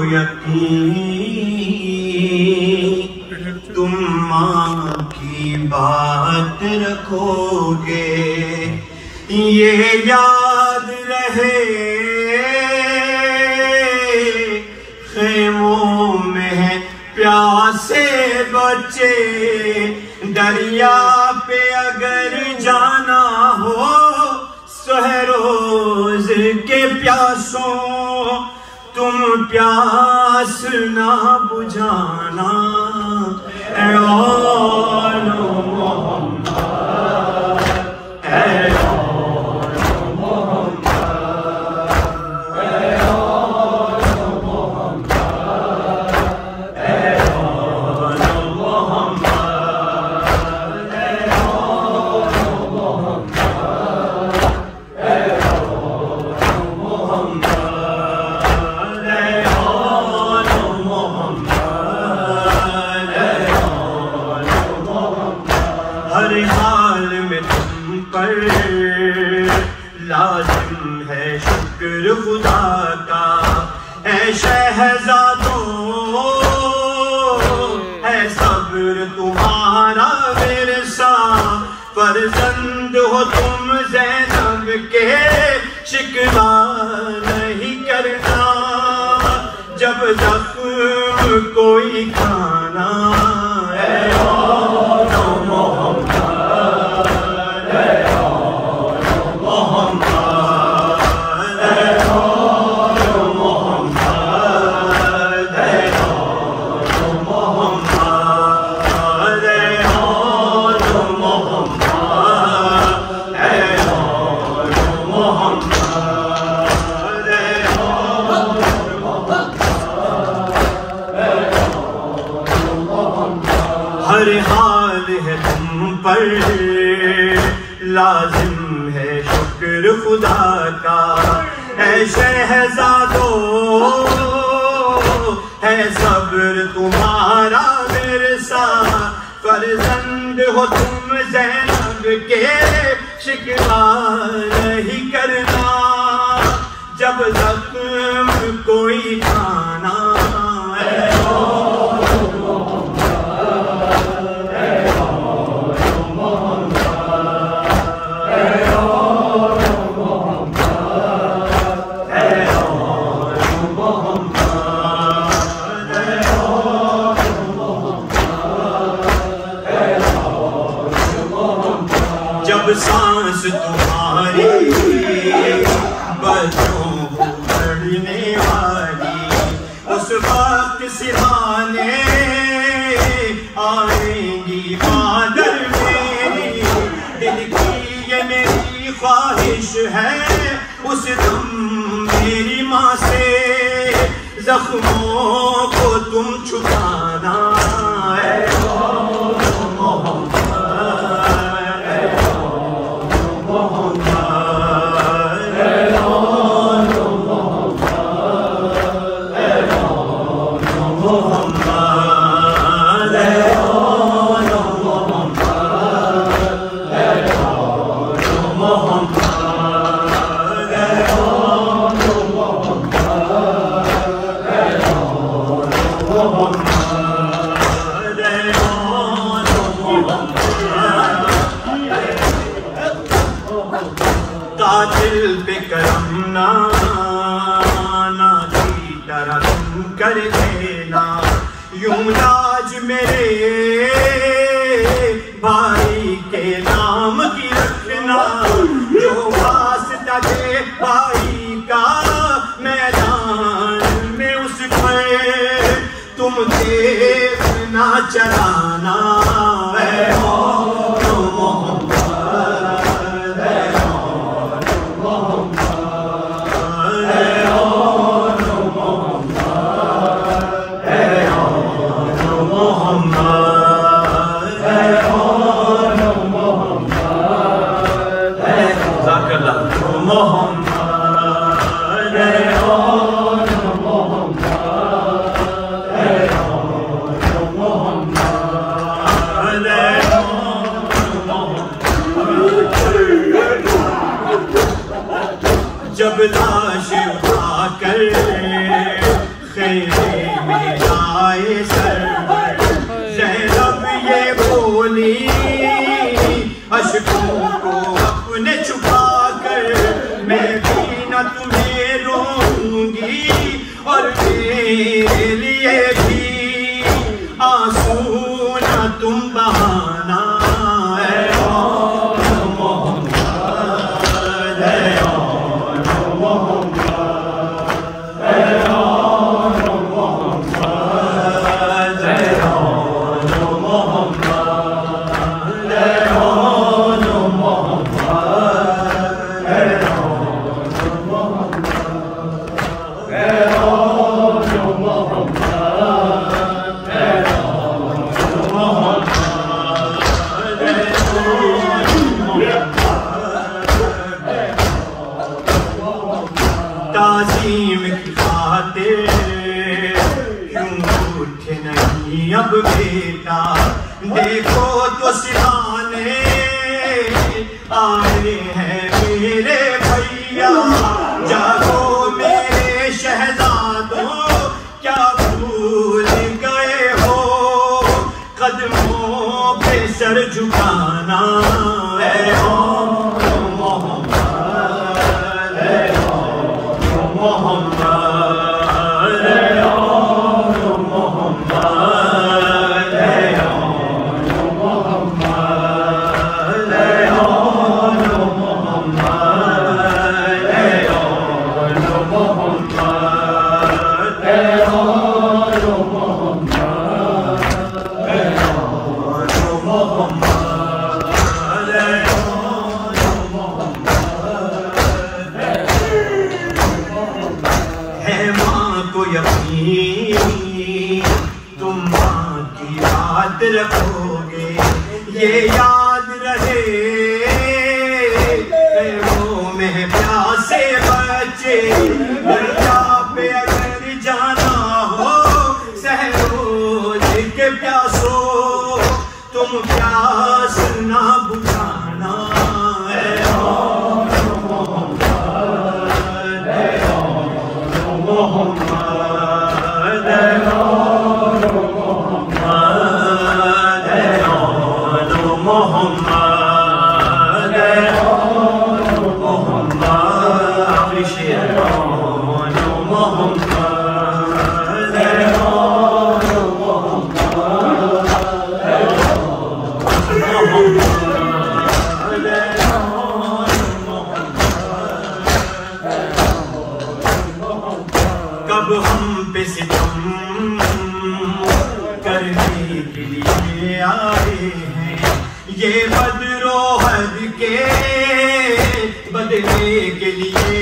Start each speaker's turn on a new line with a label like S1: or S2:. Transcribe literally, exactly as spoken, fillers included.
S1: یقین تم ماں کی بات رکھو گے، یہ یاد رہے خیموں میں ہے پیاسے بچے، دریا پہ اگر جانا ہو سو ہے روز کے پیاسوں، تم پیاس نہ بجھانا اے آل محمد، اے آل محمد، اے آل محمد، اے آل محمد، اے آل محمد، اے ہر حال میں تم پر لازم ہے شکر خدا کا، اے شہزادوں ہے صبر تمہارا ورثہ، فرزند ہو تم زینب کے شکوہ نہیں کرنا، جب زخم کوئی کھانا اے آل محمد، اے آل محمد، اے آل محمد، اے آل محمد، اے آل محمد، اے آل محمد، اے ہر حال ہے تم پر لازم ہے شکر خدا کا، اے شہزادوں ہے صبر تمہارا ورثہ، فرزند ہو تم زینب کے شکوہ نہیں کرنا، جب زخم کوئی کھانا اے جب سانس تمہاری بچوں بڑھنے والی، اس وقت سہانے آئیں گی مادر میری، دل کی یہ میری خواہش ہے اس دم میری ماں سے زخموں کو تم چھپانا اے قاتل پہ کرم نانا کی طرح تم کر دینا، یوں لاج میرے بھائی کے نام کی رکھنا، جو واسطہ دے بھائی کا میدان میں اس پر تم دیکھ نہ چلانا اے آل محمد، اے آل محمد، اے آل محمد، اے آل محمد، اے آل محمد، اے ذاکر اللہ محمد، اے آل محمد، اے جب لاش اٹھا کر خیر کو اپنے چھپا کر میں بھی نہ تمہیں روؤں گی اور میرے لیے بھی آنسو نہ تم بہانا ہے تعظیم کی خاطر کیوں اٹھے نہیں اب بیٹا دیکھو تو سکھانے آئے ہیں میرے بھیا جاگو میرے شہزادوں کیا بھول گئے ہو قدموں پہ سر جھکانا ہے تم ماں کی یاد رکھو گے یہ یاد رہے خیموں میں پیاسے بچے دریا پہ اگر جانا ہو سہروز کے پیاسو تم پیاس نہ بجھانا ہے کب ہم پہ ستم کرنے کے لیے آئے ہیں یہ بدر و حد کے بدلے کے لیے